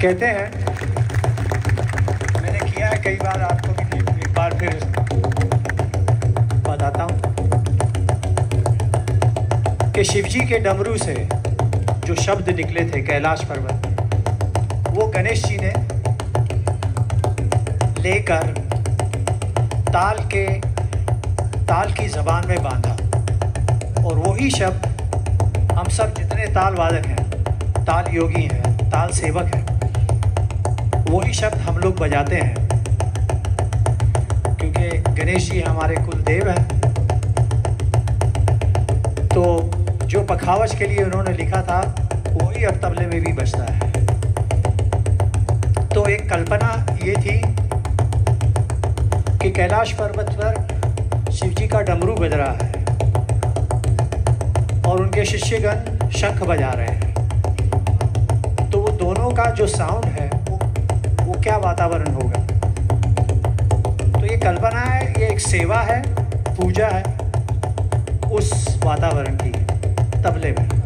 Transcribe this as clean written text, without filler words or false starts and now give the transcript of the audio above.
कहते हैं, मैंने किया है कई बार, आपको भी एक बार फिर बताता हूँ कि शिवजी के डमरू से जो शब्द निकले थे कैलाश पर्वत, वो गणेश जी ने लेकर ताल की ज़बान में बांधा, और वही शब्द हम सब जितने ताल वादक हैं, ताल योगी हैं, ताल सेवक हैं, वही शब्द हम लोग बजाते हैं, क्योंकि गणेश जी हमारे कुल देव हैं। तो जो पखावज के लिए उन्होंने लिखा था वही अब तबले में भी बजता है। तो एक कल्पना ये थी कि कैलाश पर्वत पर शिव जी का डमरू बज रहा है और उनके शिष्यगण शंख बजा रहे हैं, तो वो दोनों का जो साउंड है वो क्या वातावरण होगा। तो ये कल्पना है, ये एक सेवा है, पूजा है उस वातावरण की तबले में।